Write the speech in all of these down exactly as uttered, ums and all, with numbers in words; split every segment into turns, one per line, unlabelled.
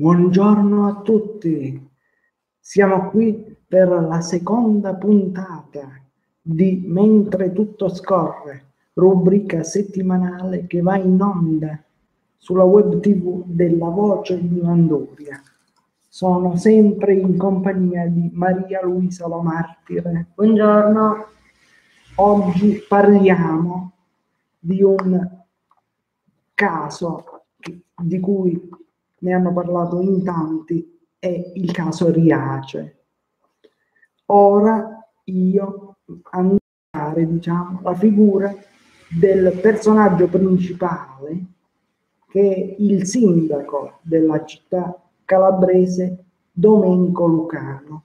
Buongiorno a tutti, siamo qui per la seconda puntata di Mentre tutto scorre, rubrica settimanale che va in onda sulla web tv della Voce di Manduria. Sono sempre in compagnia di Maria Luisa La Martire.
Buongiorno.
Oggi parliamo di un caso di cui ne hanno parlato in tanti, è il caso Riace. Ora io andrò a fare, diciamo, la figura del personaggio principale, che è il sindaco della città calabrese Domenico Lucano.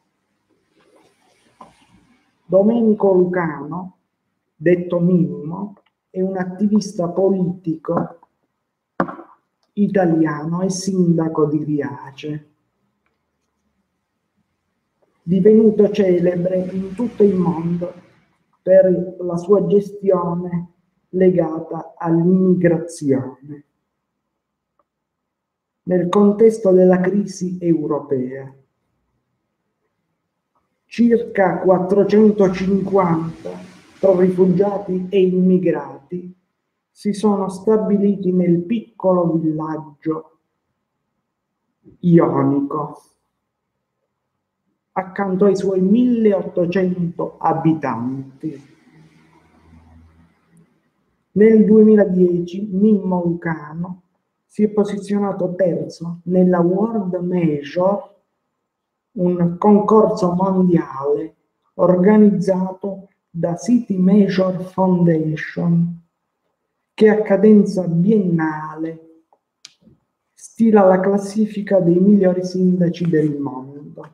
Domenico Lucano, detto Mimmo, è un attivista politico italiano e sindaco di Riace, divenuto celebre in tutto il mondo per la sua gestione legata all'immigrazione nel contesto della crisi europea. Circa quattrocentocinquanta tra rifugiati e immigrati si sono stabiliti nel piccolo villaggio ionico, accanto ai suoi milleottocento abitanti. Nel duemiladieci Mimmo Lucano si è posizionato terzo nella World Major, un concorso mondiale organizzato da City Major Foundation, che a cadenza biennale stila la classifica dei migliori sindaci del mondo.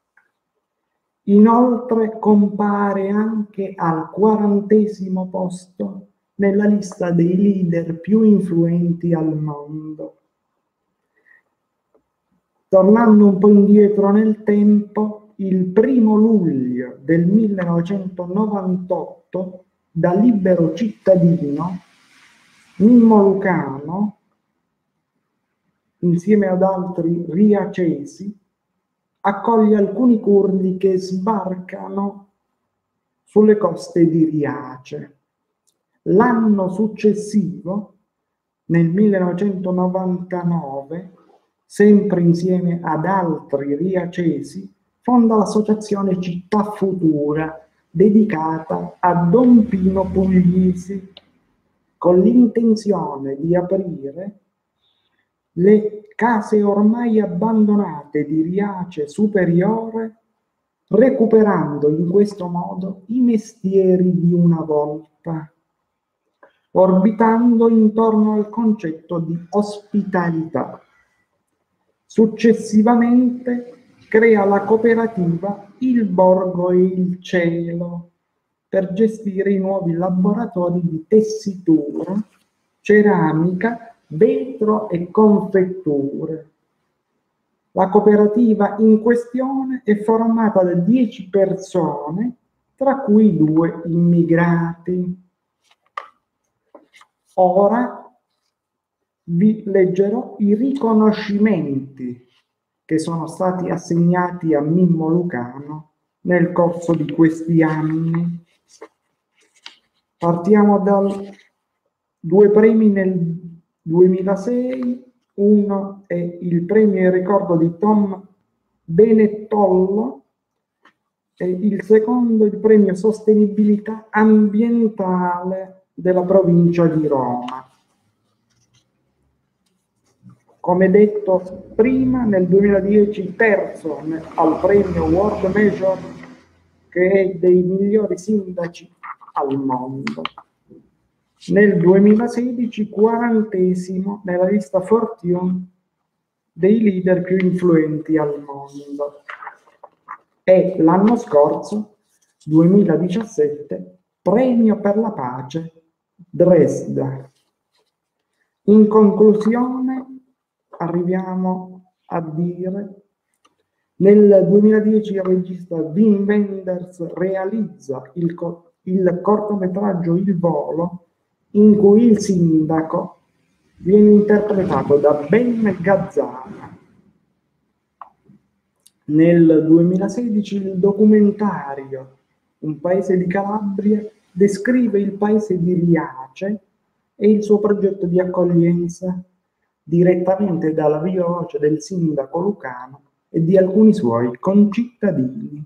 Inoltre compare anche al quarantesimo posto nella lista dei leader più influenti al mondo. Tornando un po' indietro nel tempo, il primo luglio del millenovecentonovantotto, da libero cittadino, Mimmo Lucano, insieme ad altri riacesi, accoglie alcuni curdi che sbarcano sulle coste di Riace. L'anno successivo, nel millenovecentonovantanove, sempre insieme ad altri riacesi, fonda l'associazione Città Futura, dedicata a Don Pino Puglisi, con l'intenzione di aprire le case ormai abbandonate di Riace Superiore, recuperando in questo modo i mestieri di una volta, orbitando intorno al concetto di ospitalità. Successivamente crea la cooperativa Il Borgo e il Cielo per gestire i nuovi laboratori di tessitura, ceramica, vetro e confetture. La cooperativa in questione è formata da dieci persone, tra cui due immigrati. Ora vi leggerò i riconoscimenti che sono stati assegnati a Mimmo Lucano nel corso di questi anni. Partiamo da due premi nel duemilasei, uno è il premio in ricordo di Tom Benettollo e il secondo il premio Sostenibilità Ambientale della provincia di Roma. Come detto prima, nel duemiladieci terzo al premio World Major, che è dei migliori sindaci al mondo. Nel duemilasedici quarantesimo nella lista Fortune dei leader più influenti al mondo. E l'anno scorso, duemiladiciassette, premio per la pace Dresda. In conclusione, arriviamo a dire, nel duemiladieci il regista Wim Wenders realizza il, co- il cortometraggio Il Volo, in cui il sindaco viene interpretato da Ben Gazzara. Nel duemilasedici il documentario Un paese di Calabria descrive il paese di Riace e il suo progetto di accoglienza direttamente dalla voce del sindaco lucano e di alcuni suoi concittadini.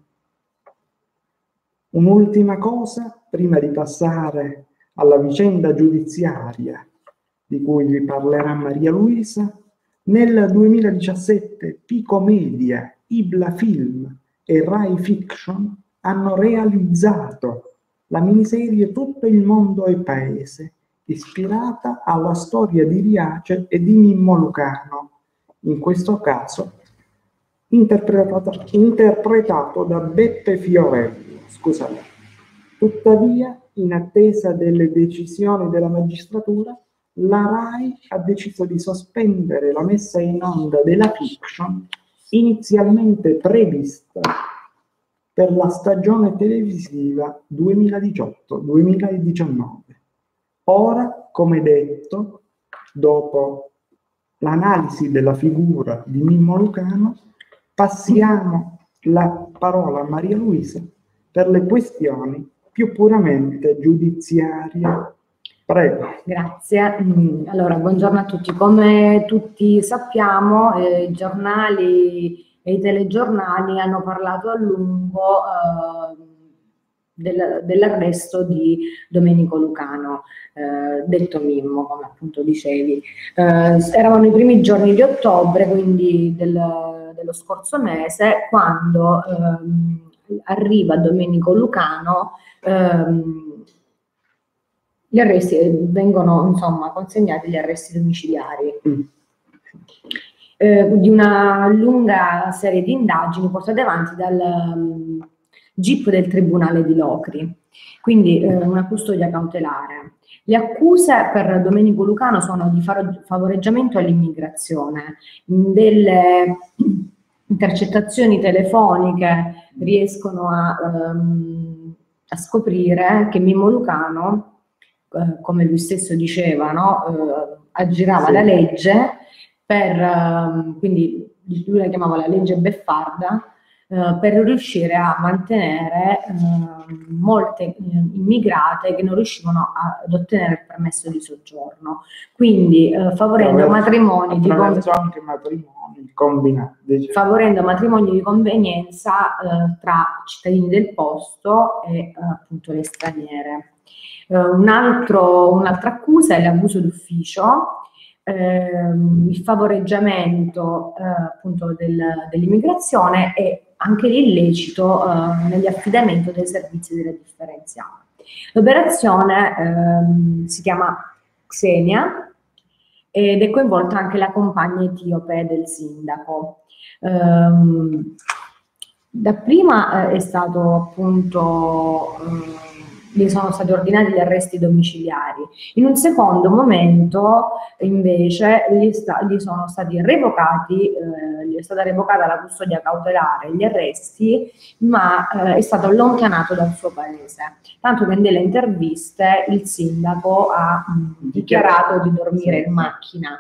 Un'ultima cosa, prima di passare alla vicenda giudiziaria di cui vi parlerà Maria Luisa. Nel duemiladiciassette Pico Media, Ibla Film e Rai Fiction hanno realizzato la miniserie Tutto il mondo è paese, ispirata alla storia di Riace e di Mimmo Lucano, in questo caso interpretato, interpretato da Beppe Fiorello. Scusate. Tuttavia, in attesa delle decisioni della magistratura, la Rai ha deciso di sospendere la messa in onda della fiction inizialmente prevista per la stagione televisiva duemiladiciotto duemiladiciannove. Ora, come detto, dopo l'analisi della figura di Mimmo Lucano, passiamo la parola a Maria Luisa per le questioni più puramente giudiziarie. Prego.
Grazie. Allora, buongiorno a tutti. Come tutti sappiamo, eh, i giornali e i telegiornali hanno parlato a lungo eh, del, dell'arresto di Domenico Lucano, eh, detto Mimmo, come appunto dicevi. Eh, eravamo i primi giorni di ottobre, quindi del, dello scorso mese, quando ehm, arriva Domenico Lucano. Ehm, Gli arresti vengono, insomma, consegnati gli arresti domiciliari mm. eh, di una lunga serie di indagini portate avanti dal um, G I P del Tribunale di Locri, quindi eh, una custodia cautelare. Le accuse per Domenico Lucano sono di favoreggiamento all'immigrazione, delle intercettazioni telefoniche riescono a, um, a scoprire che Mimmo Lucano, come lui stesso diceva, no? eh, aggirava sì. la legge per, eh, quindi lui la chiamava la legge beffarda, eh, per riuscire a mantenere eh, molte eh, immigrate che non riuscivano a, ad ottenere il permesso di soggiorno, quindi eh, favorendo matrimoni di
anche matrimoni combinati,
favorendo matrimoni di convenienza eh, tra cittadini del posto e eh, appunto le straniere. Uh, un altro, un'altra accusa è l'abuso d'ufficio, ehm, il favoreggiamento eh, appunto del, dell'immigrazione e anche l'illecito eh, nell'affidamento dei servizi della differenziata. L'operazione ehm, si chiama Xenia ed è coinvolta anche la compagna etiope del sindaco. Um, dapprima eh, è stato appunto um, gli sono stati ordinati gli arresti domiciliari. In un secondo momento, invece, gli, sta, gli sono stati revocati, eh, gli è stata revocata la custodia cautelare, gli arresti, ma eh, è stato allontanato dal suo paese. Tanto che nelle interviste il sindaco ha mh, dichiarato di dormire in macchina.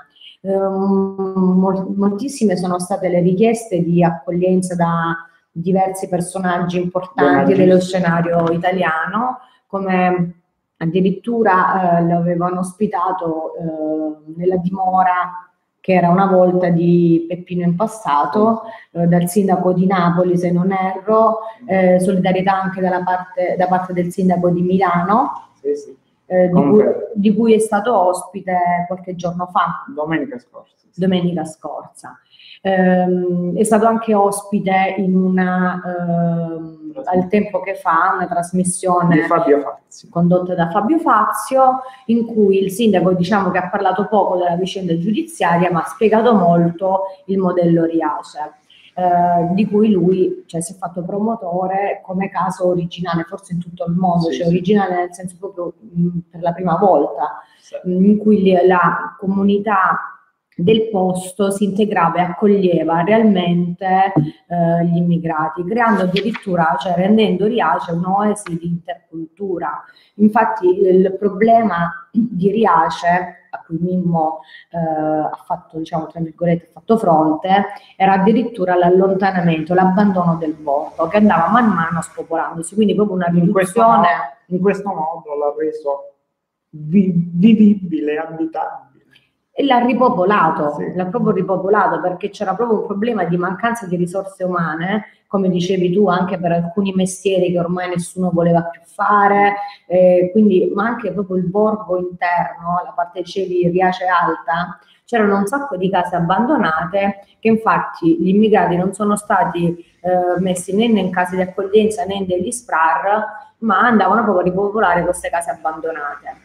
Um, mol moltissime sono state le richieste di accoglienza da diversi personaggi importanti dello scenario italiano, come addirittura eh, lo avevano ospitato eh, nella dimora che era una volta di Peppino Impastato, eh, dal sindaco di Napoli se non erro, eh, solidarietà anche dalla parte, da parte del sindaco di Milano, sì, sì. Eh, di, cui, di cui è stato ospite qualche giorno fa.
Domenica scorsa. Sì.
Domenica scorsa. Eh, è stato anche ospite in una, eh, al tempo che fa, una trasmissione
di Fabio Fazio,
condotta da Fabio Fazio, in cui il sindaco, diciamo che ha parlato poco della vicenda giudiziaria, ma ha spiegato molto il modello Riace. Eh, di cui lui cioè, si è fatto promotore come caso originale, forse in tutto il mondo, sì, cioè sì. originale nel senso proprio mh, per la prima volta, sì. in cui la comunità del posto si integrava e accoglieva realmente eh, gli immigrati, creando addirittura, cioè rendendo Riace un'oasi di intercultura. Infatti il problema di Riace, a cui Mimmo eh, ha fatto, diciamo, tra virgolette, ha fatto fronte, era addirittura l'allontanamento, l'abbandono del borgo, che andava man mano spopolandosi, quindi proprio una riduzione.
In questo modo, in questo modo l'ha reso vi, vivibile, abitabile.
E l'ha ripopolato,
Sì.
l'ha proprio ripopolato, perché c'era proprio un problema di mancanza di risorse umane, come dicevi tu, anche per alcuni mestieri che ormai nessuno voleva più fare, eh, quindi, ma anche proprio il borgo interno, la parte dicevi Riace Alta, c'erano un sacco di case abbandonate che infatti gli immigrati non sono stati eh, messi né in case di accoglienza né in degli S P R A R, ma andavano proprio a ripopolare queste case abbandonate.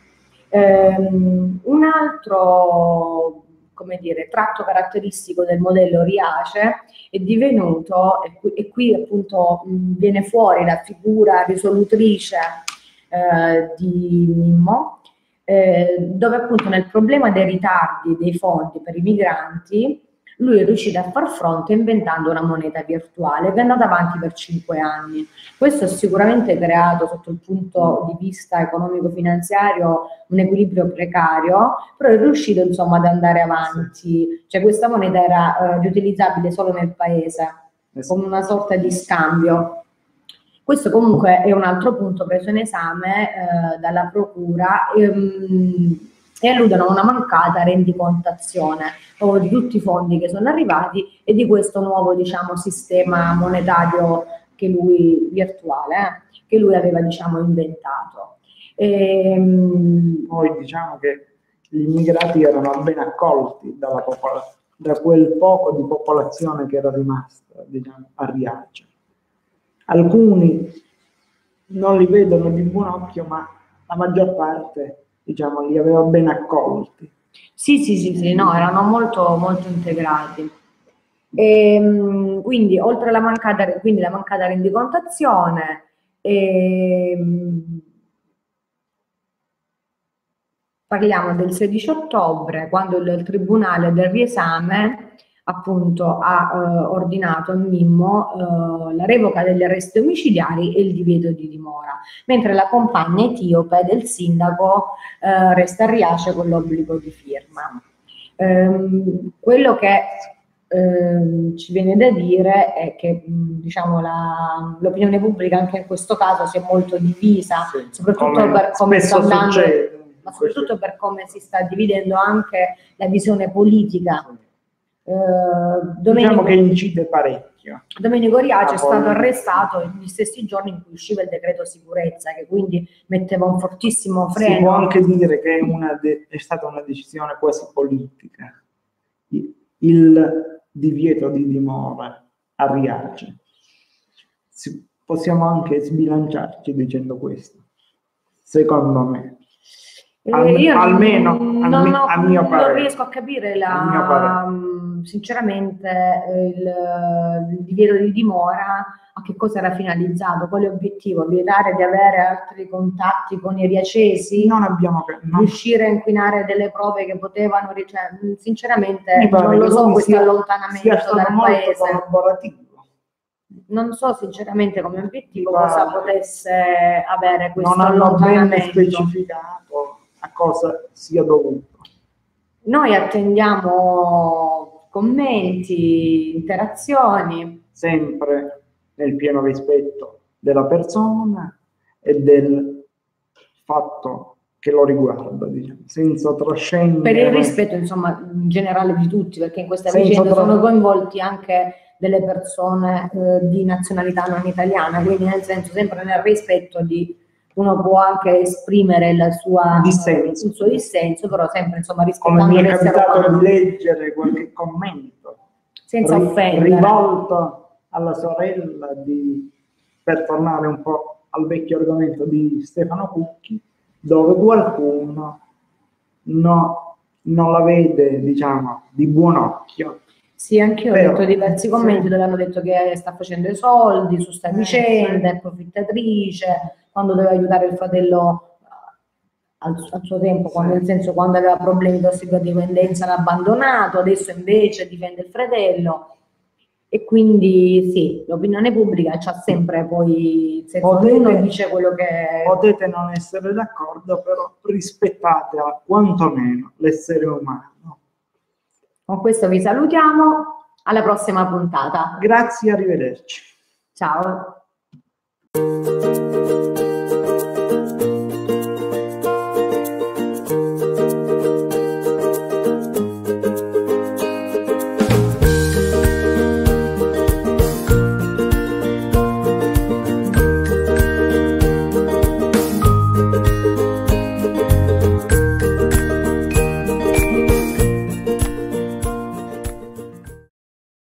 Um, un altro, come dire, tratto caratteristico del modello Riace è divenuto, e qui, e qui appunto mh, viene fuori la figura risolutrice eh, di Mimmo, eh, dove appunto nel problema dei ritardi dei fondi per i migranti lui è riuscito a far fronte inventando una moneta virtuale che è andata avanti per cinque anni. Questo ha sicuramente creato, sotto il punto di vista economico-finanziario, un equilibrio precario, però è riuscito insomma ad andare avanti. Cioè questa moneta era eh, riutilizzabile solo nel paese, come una sorta di scambio. Questo comunque è un altro punto preso in esame eh, dalla Procura ehm, e alludono a una mancata rendicontazione proprio di tutti i fondi che sono arrivati e di questo nuovo, diciamo, sistema monetario che lui, virtuale, eh, che lui aveva, diciamo, inventato. E,
poi diciamo che gli immigrati erano ben accolti dalla da quel poco di popolazione che era rimasta, diciamo, a Riace. Alcuni non li vedono di buon occhio, ma la maggior parte, diciamo, li aveva ben accolti.
Sì, sì, sì, sì, no, erano molto, molto integrati. E, quindi, oltre alla mancata, quindi la mancata rendicontazione, e, parliamo del sedici ottobre, quando il, il Tribunale del riesame appunto ha eh, ordinato a Mimmo eh, la revoca degli arresti domiciliari e il divieto di dimora, mentre la compagna etiope del sindaco eh, resta a Riace con l'obbligo di firma. Ehm, quello che ehm, ci viene da dire è che mh, diciamo, l'opinione pubblica anche in questo caso si è molto divisa, sì, soprattutto come per come sta andando, succede, ma soprattutto per come si sta dividendo anche la visione politica. Sì. Uh, Domenico,
diciamo che incide parecchio.
Domenico Riace è stato arrestato negli stessi giorni in cui usciva il decreto sicurezza, che quindi metteva un fortissimo freno.
Si può anche dire che è, una è stata una decisione quasi politica, il divieto di dimora a Riace. Si, possiamo anche sbilanciarci dicendo questo, secondo me. Al,
io
almeno
non,
al,
ho,
a mio parere.
Non riesco a capire la, sinceramente il, il divieto di dimora a che cosa era finalizzato, quale obiettivo? Vietare di avere altri contatti con i riacesi?
Non abbiamo non...
riuscire a inquinare delle prove che potevano, cioè, sinceramente non lo so questo sia, allontanamento
sia
dal paese.
Collaborativo.
Non so sinceramente come obiettivo cosa potesse avere questo
non hanno
allontanamento.
Ben specificato a cosa sia dovuto.
Noi attendiamo commenti, interazioni.
Sempre nel pieno rispetto della persona e del fatto che lo riguarda, diciamo, senza trascendere.
Per il rispetto, insomma, in generale di tutti, perché in questa vicenda sono coinvolti anche delle persone eh, di nazionalità non italiana, quindi nel senso sempre nel rispetto di uno può anche esprimere la sua,
dissenso.
il suo dissenso, però sempre insomma rispettando.
Come mi è capitato di leggere qualche commento
senza ri offendere,
rivolto alla sorella di, per tornare un po' al vecchio argomento di Stefano Cucchi, dove qualcuno no, non la vede, diciamo, di buon occhio.
Sì, anche io ho letto diversi commenti sì. dove hanno detto che sta facendo i soldi su sta vicenda, è approfittatrice, quando doveva aiutare il fratello al, al suo tempo, quando, nel senso quando aveva problemi di tossicodipendenza l'ha abbandonato, adesso invece difende il fratello. E quindi sì, l'opinione pubblica c'ha sempre poi, se ognuno dice quello che...
Potete non essere d'accordo, però rispettate quantomeno l'essere umano.
Con questo vi salutiamo, alla prossima puntata.
Grazie, arrivederci.
Ciao.